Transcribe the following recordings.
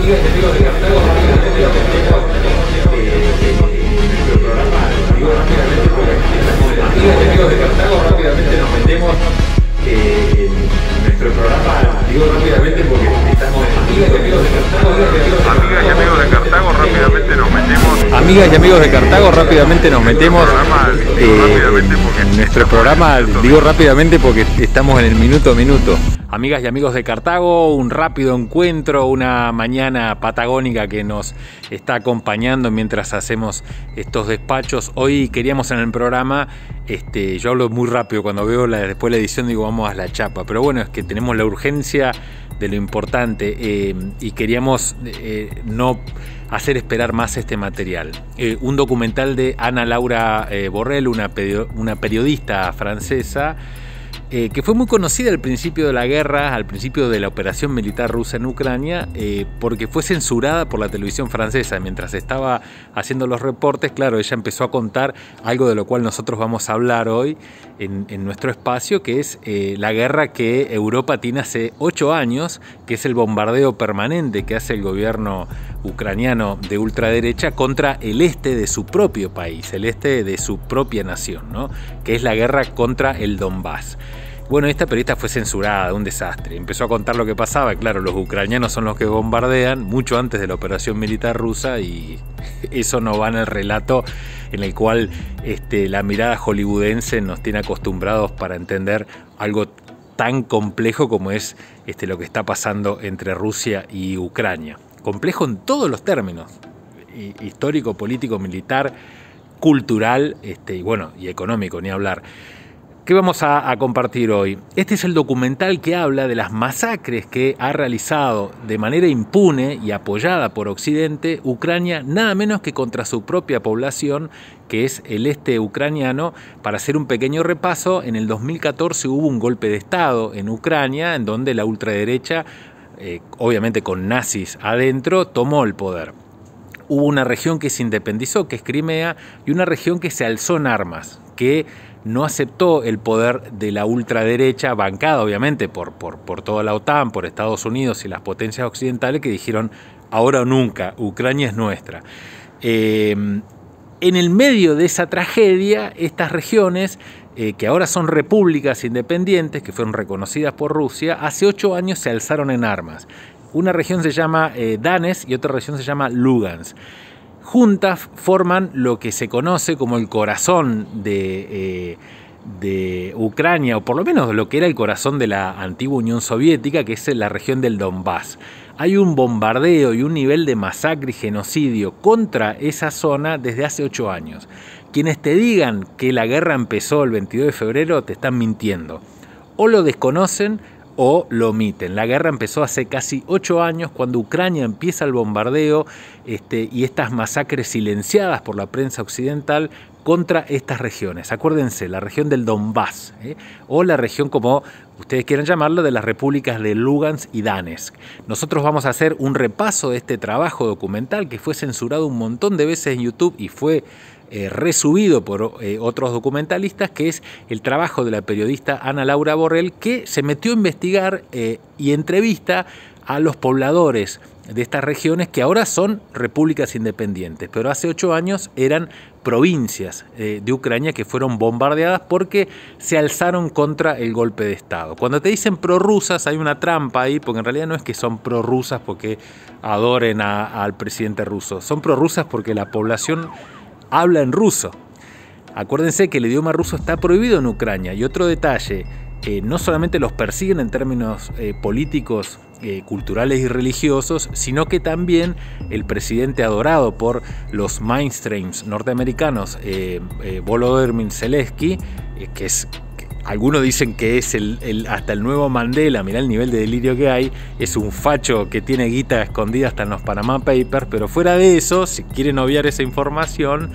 Amigas y amigos de Cartago, rápidamente nos metemos en nuestro programa. Digo rápidamente porque estamos en el minuto a minuto. Amigas y amigos de Cartago, un rápido encuentro, una mañana patagónica que nos está acompañando mientras hacemos estos despachos. Hoy queríamos en el programa, yo hablo muy rápido, cuando veo después la edición digo vamos a la chapa, pero bueno, es que tenemos la urgencia de lo importante y queríamos no hacer esperar más este material. Un documental de Ana Laura Borrell, una periodista francesa, que fue muy conocida al principio de la guerra, al principio de la operación militar rusa en Ucrania, porque fue censurada por la televisión francesa. Mientras estaba haciendo los reportes, claro, ella empezó a contar algo de lo cual nosotros vamos a hablar hoy en nuestro espacio, que es la guerra que Europa tiene hace 8 años, que es el bombardeo permanente que hace el gobierno ucraniano de ultraderecha contra el este de su propio país, el este de su propia nación, ¿no? Que es la guerra contra el Donbass. Bueno, esta periodista fue censurada, un desastre. Empezó a contar lo que pasaba. Claro, los ucranianos son los que bombardean mucho antes de la operación militar rusa y eso no va en el relato en el cual la mirada hollywoodense nos tiene acostumbrados para entender algo tan complejo como es lo que está pasando entre Rusia y Ucrania. Complejo en todos los términos, histórico, político, militar, cultural y económico, ni hablar. ¿Qué vamos a compartir hoy? Este es el documental que habla de las masacres que ha realizado de manera impune y apoyada por Occidente Ucrania, nada menos que contra su propia población, que es el este ucraniano. Para hacer un pequeño repaso, en el 2014 hubo un golpe de Estado en Ucrania, en donde la ultraderecha, obviamente con nazis adentro, tomó el poder. Hubo una región que se independizó, que es Crimea, y una región que se alzó en armas, que no aceptó el poder de la ultraderecha, bancada obviamente por toda la OTAN, por Estados Unidos y las potencias occidentales, que dijeron ahora o nunca, Ucrania es nuestra. En el medio de esa tragedia, estas regiones, que ahora son repúblicas independientes, que fueron reconocidas por Rusia, hace 8 años se alzaron en armas. Una región se llama Donetsk y otra región se llama Lugansk. Juntas forman lo que se conoce como el corazón de Ucrania, o por lo menos lo que era el corazón de la antigua Unión Soviética, que es la región del Donbass. Hay un bombardeo y un nivel de masacre y genocidio contra esa zona desde hace 8 años. Quienes te digan que la guerra empezó el 22 de febrero te están mintiendo. O lo desconocen o lo omiten. La guerra empezó hace casi 8 años, cuando Ucrania empieza el bombardeo y estas masacres silenciadas por la prensa occidental contra estas regiones. Acuérdense, la región del Donbass, o la región, como ustedes quieran llamarlo, de las repúblicas de Lugansk y Donetsk. Nosotros vamos a hacer un repaso de este trabajo documental que fue censurado un montón de veces en YouTube y fue resubido por otros documentalistas, que es el trabajo de la periodista Ana Laura Borrell, que se metió a investigar y entrevista a los pobladores de estas regiones que ahora son repúblicas independientes, pero hace 8 años eran provincias de Ucrania que fueron bombardeadas porque se alzaron contra el golpe de Estado. Cuando te dicen prorrusas hay una trampa ahí, porque en realidad no es que son prorrusas porque adoren al presidente ruso, son prorrusas porque la población habla en ruso. Acuérdense que el idioma ruso está prohibido en Ucrania. Y otro detalle, no solamente los persiguen en términos políticos, culturales y religiosos, sino que también el presidente adorado por los mainstreams norteamericanos, Volodymyr Zelensky, que es... Algunos dicen que es hasta el nuevo Mandela, mirá el nivel de delirio que hay, es un facho que tiene guita escondida hasta en los Panama Papers, pero fuera de eso, si quieren obviar esa información,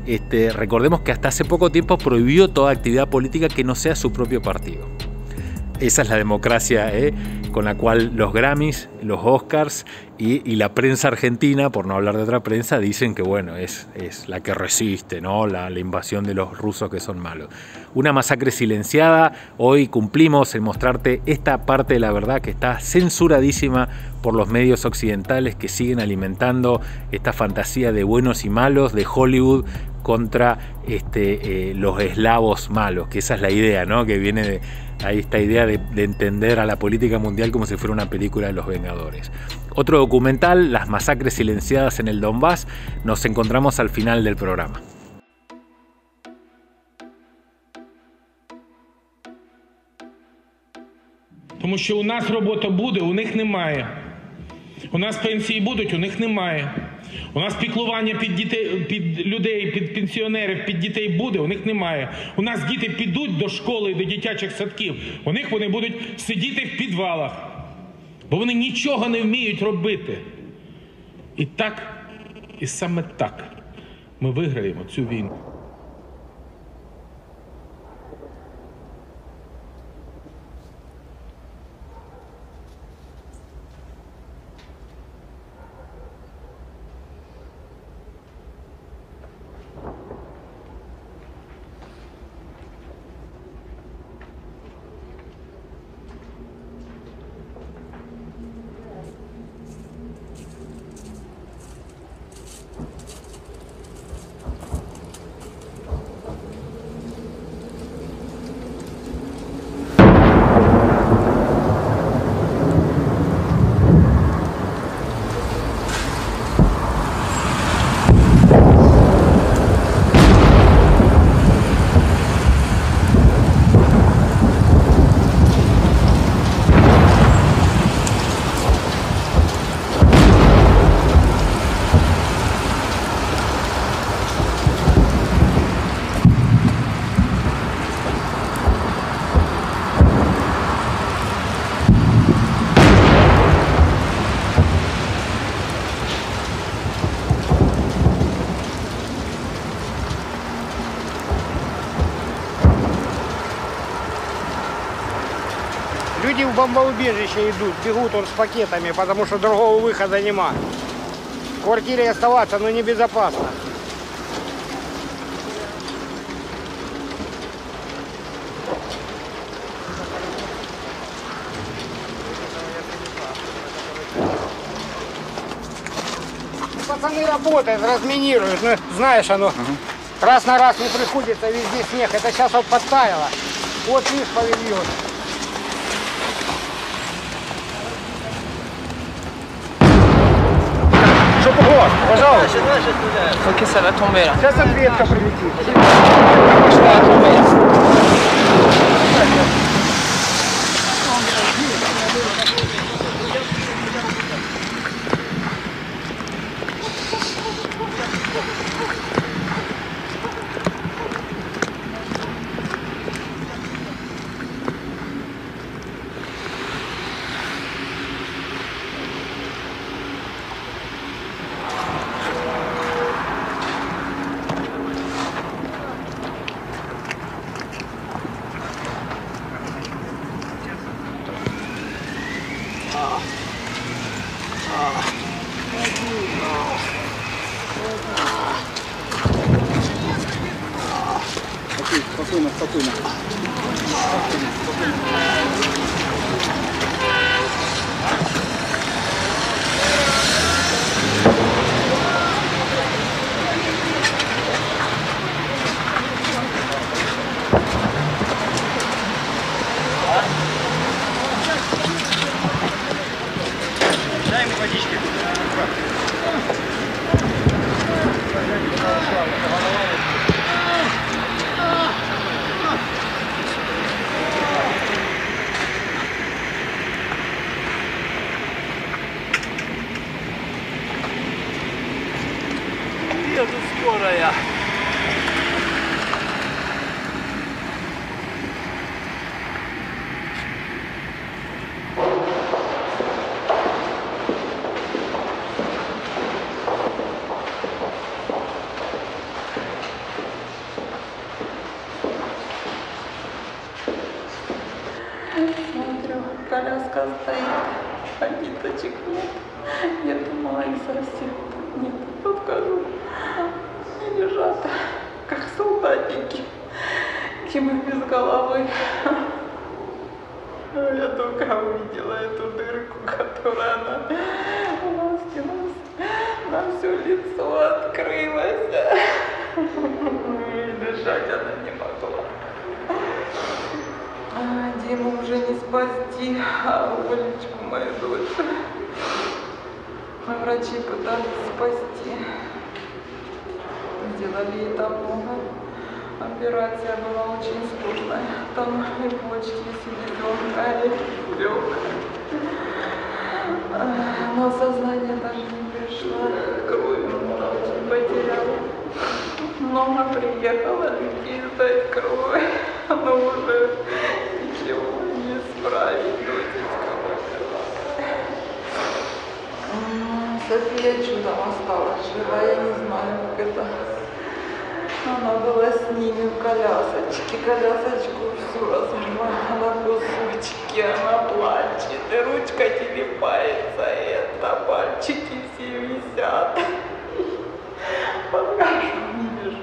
recordemos que hasta hace poco tiempo prohibió toda actividad política que no sea su propio partido. Esa es la democracia con la cual los Grammys, los Oscars y la prensa argentina, por no hablar de otra prensa, dicen que bueno, es la que resiste, ¿no? La invasión de los rusos que son malos. Una masacre silenciada. Hoy cumplimos en mostrarte esta parte de la verdad que está censuradísima por los medios occidentales que siguen alimentando esta fantasía de buenos y malos de Hollywood contra los eslavos malos, que esa es la idea, ¿no? Que viene de ahí, esta idea de entender a la política mundial como si fuera una película de los Vengadores. Otro documental, Las masacres silenciadas en el Donbass. Nos encontramos al final del programa. Тому що у нас робота буде, у них немає. У нас пенсії будуть, у них немає. У нас піклування під дітей, під людей, під пенсіонерів, під дітей буде, у них немає. У нас діти підуть до школи, до дитячих садків, у них вони будуть сидіти в підвалах. Бо вони нічого не вміють робити. І так, і саме так ми виграємо цю війну. Люди в бомбоубежище идут, бегут с пакетами, потому что другого выхода нема. В квартире оставаться, но небезопасно. Пацаны работают, разминируют, ну, знаешь, оно раз на раз не приходится, везде снег. Это сейчас вот подтаяло. Вот видишь, павильон. Пожалуйста. Ok, ça va tomber là. Сейчас ответка прилетит. Ça va tomber. Спокойно, спокойно. Дай ему водички. Еду скорая. коляска стоит, а ниточек нет. Я думала, их совсем нет. Подхожу, они лежат, как солдатики, им без головы. Я только увидела эту дырку, которая она на все лицо открылась. И дышать она не могла. Диму уже не спасти, а Олечку, мою дочь. Врачи пытались спасти. Сделали ей там много. Операция была очень сложная. Там и почки, и селезенка, и легкая. Но сознание даже не пришло. Кровь она очень потеряла. Много приехало людей сдать кровь. Но уже ничего не исправить. Дочечка умерла. София чудом осталась жива. Я не знаю, как это. Она была с ними в колясочке. Колясочку всю разрывала на кусочки. Она плачет. И ручка телепается. И это пальчики все висят. Покажу, не вижу.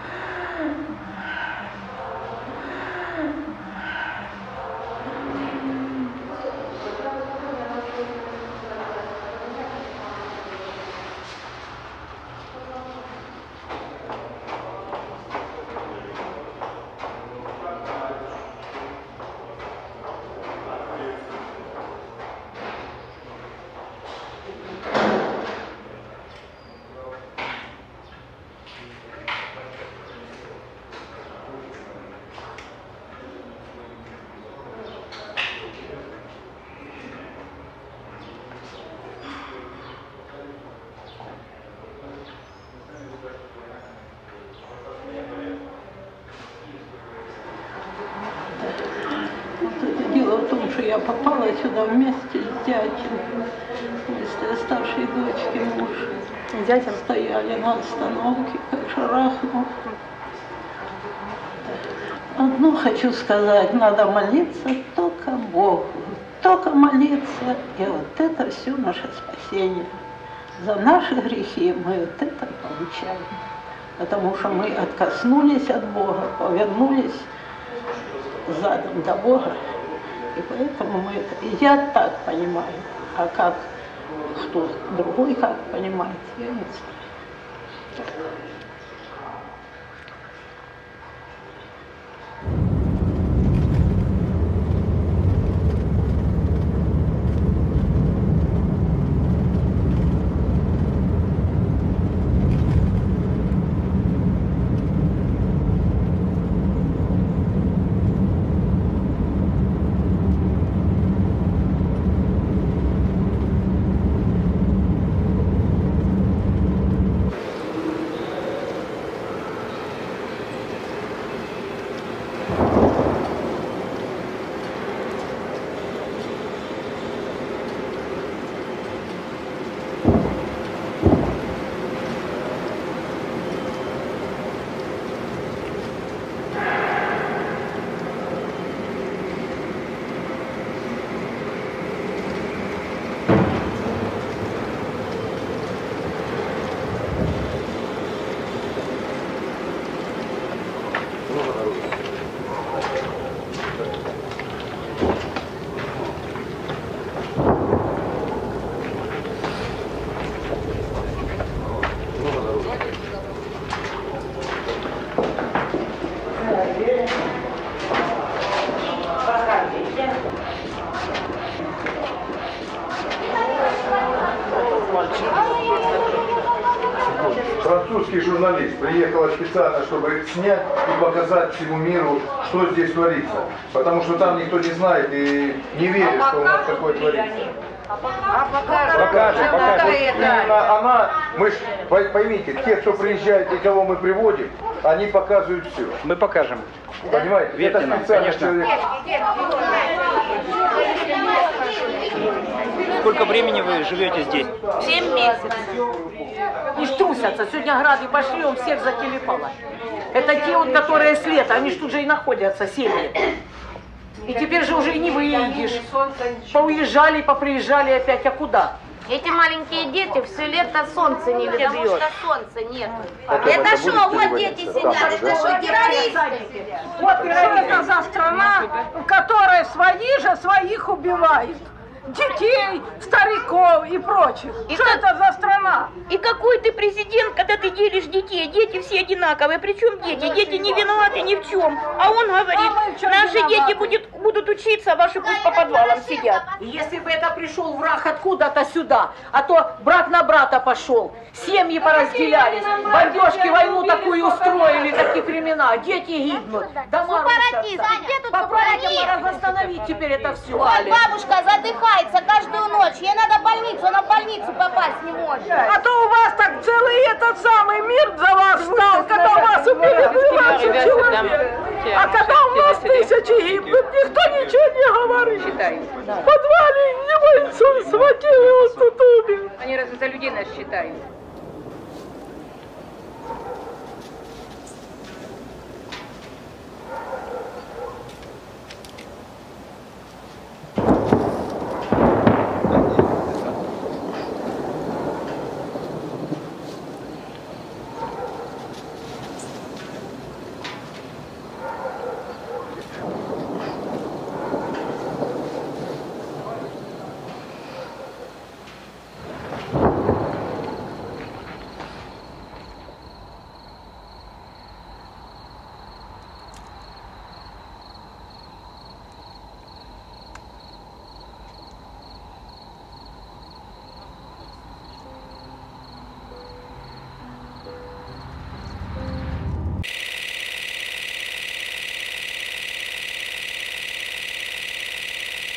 Дело в том, что я попала сюда вместе с дядей, вместе с старшей дочки муж. Дядя стояли на остановке, как шарахнул. Одно хочу сказать, надо молиться только Богу, только молиться, и вот это все наше спасение. За наши грехи мы вот это получаем, потому что мы откоснулись от Бога, повернулись задом до Бога. И поэтому мы это... И я так понимаю, а как кто другой как понимает, я не знаю. Французский журналист приехал специально, чтобы снять и показать всему миру, что здесь творится. Потому что там никто не знает и не верит, что у нас такое творится. Покажем. Именно она, мы ж, поймите, те, кто приезжает и кого мы приводим, они показывают все. Мы покажем. Понимаете? Верьте Это нам, специально конечно. человек. Сколько времени вы живете здесь? 7 месяцев. Не струсятся. Сегодня грады пошли, он всех зателепало. Это те, вот, которые с лета, они ж тут же и находятся, семьи. И теперь же уже и не выедешь. Поуезжали, поприезжали опять, а куда? Эти маленькие дети все лето солнце не видят. Потому что солнца нет. Это что, вот дети сидят, это что, террористы? Вот что это за страна, в которой свои же своих убивают. Детей, стариков и прочих. Что это за страна? И какой ты президент, когда ты делишь детей? Дети все одинаковые. Причем дети? Дети не виноваты ни в чем. А он говорит, наши дети будут учиться, а ваши пусть по подвалам сидят. Если бы это пришел враг откуда-то сюда, а то брат на брата пошел, семьи поразделялись, бомбежки, войну такую устроили, такие времена, дети гибнут, дома рушатся. Попробуйте разостановить теперь это все. Бабушка задыхается каждую ночь. Ей надо в больницу, она в больницу попасть не может. А то у вас так целый этот самый мир за вас стал, когда вас убили 12 человек. А когда у нас тысячи гибнут, никто ничего не говорит. В подвале не бойцу схватили, вот тут убили. Они разве за людей нас считают?